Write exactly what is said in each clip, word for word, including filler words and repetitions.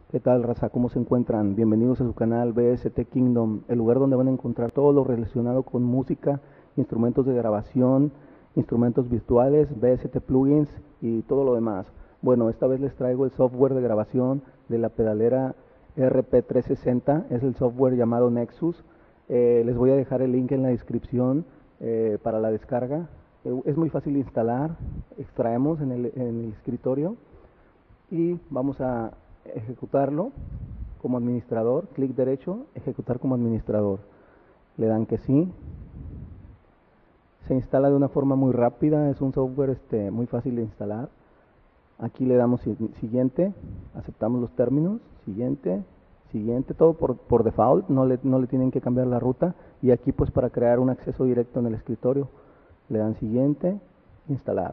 ¿Qué tal, raza? ¿Cómo se encuentran? Bienvenidos a su canal B S T Kingdom, el lugar donde van a encontrar todo lo relacionado con música, instrumentos de grabación, instrumentos virtuales, B S T plugins y todo lo demás. Bueno, esta vez les traigo el software de grabación de la pedalera R P trescientos sesenta, es el software llamado Nexus. Eh, les voy a dejar el link en la descripción eh, para la descarga. Eh, es muy fácil de instalar, extraemos en el, en el escritorio y vamos a ejecutarlo como administrador, clic derecho, ejecutar como administrador. Le dan que sí. Se instala de una forma muy rápida, es un software este, muy fácil de instalar. Aquí le damos siguiente, aceptamos los términos, siguiente, siguiente, todo por, por default, no le, no le tienen que cambiar la ruta. Y aquí pues para crear un acceso directo en el escritorio, le dan siguiente, instalar.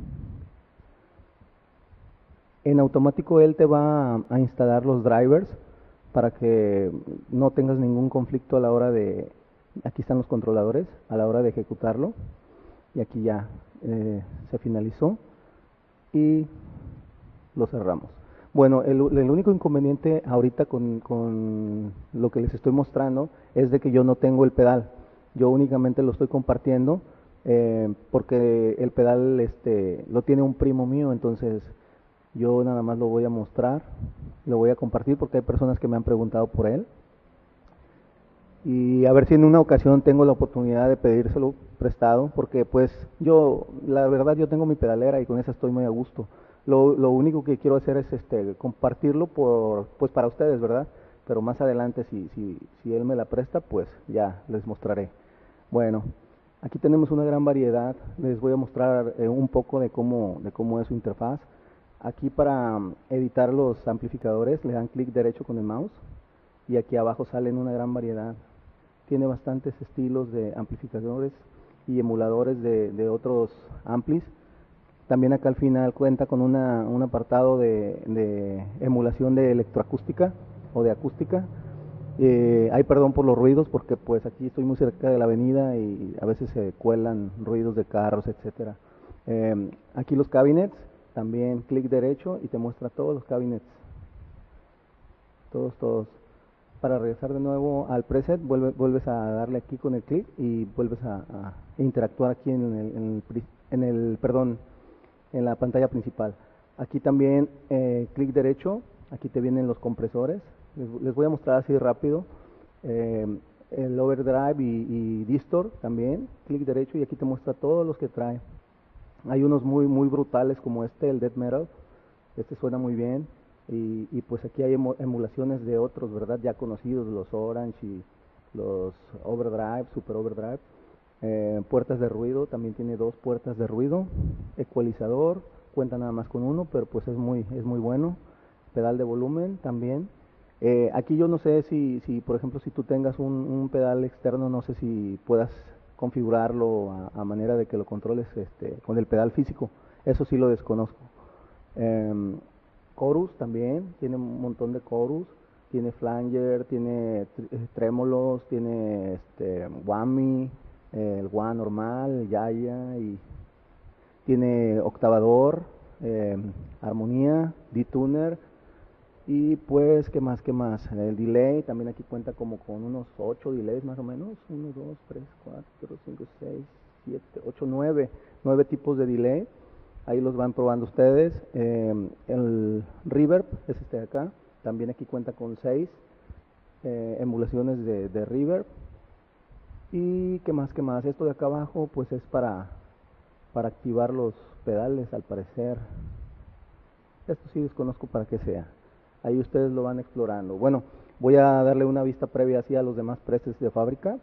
En automático él te va a, a instalar los drivers para que no tengas ningún conflicto a la hora de, aquí están los controladores, a la hora de ejecutarlo. Y aquí ya eh, se finalizó y lo cerramos. Bueno, el, el único inconveniente ahorita con, con lo que les estoy mostrando es de que yo no tengo el pedal. Yo únicamente lo estoy compartiendo eh, porque el pedal este, lo tiene un primo mío, entonces yo nada más lo voy a mostrar, lo voy a compartir porque hay personas que me han preguntado por él. Y a ver si en una ocasión tengo la oportunidad de pedírselo prestado, porque pues yo, la verdad yo tengo mi pedalera y con esa estoy muy a gusto. Lo, lo único que quiero hacer es este compartirlo por, pues para ustedes, ¿verdad? Pero más adelante si, si, si él me la presta, pues ya les mostraré. Bueno, aquí tenemos una gran variedad, les voy a mostrar eh, un poco de cómo, de cómo es su interfaz. Aquí para um, editar los amplificadores le dan clic derecho con el mouse y aquí abajo salen una gran variedad. Tiene bastantes estilos de amplificadores y emuladores de, de otros amplis. También acá al final cuenta con una, un apartado de, de emulación de electroacústica o de acústica. Eh, hay perdón por los ruidos porque pues aquí estoy muy cerca de la avenida y a veces se cuelan ruidos de carros, etcétera. Eh, aquí los cabinets, también clic derecho y te muestra todos los cabinets. Todos, todos. Para regresar de nuevo al preset, vuelve, vuelves a darle aquí con el clic y vuelves a, a interactuar aquí en el, en, el, en el, perdón, en la pantalla principal. Aquí también eh, clic derecho, aquí te vienen los compresores. Les, les voy a mostrar así rápido. Eh, el overdrive y, y distor también, clic derecho y aquí te muestra todos los que trae. Hay unos muy, muy brutales como este, el death metal. Este suena muy bien. Y, y pues aquí hay emulaciones de otros, ¿verdad? Ya conocidos, los Orange y los Overdrive, Super Overdrive. Eh, puertas de ruido, también tiene dos puertas de ruido. Ecualizador, cuenta nada más con uno, pero pues es muy, es muy bueno. Pedal de volumen también. Eh, aquí yo no sé si, si, por ejemplo, si tú tengas un, un pedal externo, no sé si puedas configurarlo a, a manera de que lo controles este, con el pedal físico. Eso sí lo desconozco. Eh, Chorus también, tiene un montón de chorus, tiene flanger, tiene trémolos, tiene este, whammy, eh, el wah normal, el yaya, y tiene octavador, eh, armonía, D-tuner, y pues, ¿qué más, qué más? El delay, también aquí cuenta como con unos ocho delays más o menos, uno, dos, tres, cuatro, cinco, seis, siete, ocho, nueve, nueve tipos de delay. Ahí los van probando ustedes. Eh, el reverb es este de acá. También aquí cuenta con seis eh, emulaciones de, de reverb. Y qué más, qué más. Esto de acá abajo pues es para, para activar los pedales al parecer. Esto sí desconozco para qué sea. Ahí ustedes lo van explorando. Bueno, voy a darle una vista previa así a los demás presets de fábrica.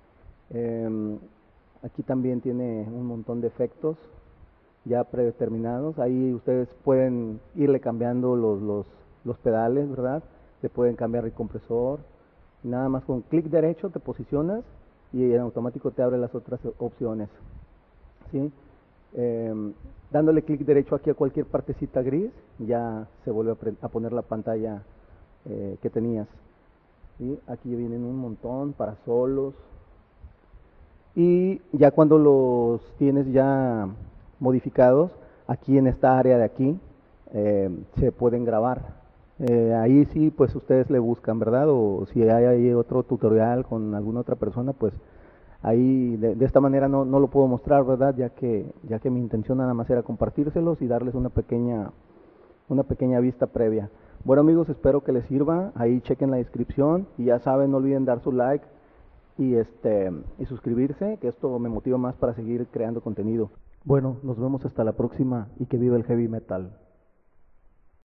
Eh, aquí también tiene un montón de efectos ya predeterminados. Ahí ustedes pueden irle cambiando los, los, los pedales, ¿verdad? Le pueden cambiar el compresor. Nada más con clic derecho te posicionas y en automático te abre las otras opciones. ¿Sí? Eh, dándole clic derecho aquí a cualquier partecita gris, ya se vuelve a, a poner la pantalla eh, que tenías. ¿Sí? Aquí vienen un montón para solos. Y ya cuando los tienes ya modificados, aquí en esta área de aquí eh, se pueden grabar. Eh, ahí sí, pues ustedes le buscan, ¿verdad? O si hay ahí otro tutorial con alguna otra persona, pues ahí de, de esta manera no, no lo puedo mostrar, ¿verdad? Ya que, ya que mi intención nada más era compartírselos y darles una pequeña, una pequeña vista previa. Bueno amigos, espero que les sirva. Ahí chequen la descripción y ya saben, no olviden dar su like y este y suscribirse, que esto me motiva más para seguir creando contenido. Bueno, nos vemos hasta la próxima y que viva el heavy metal.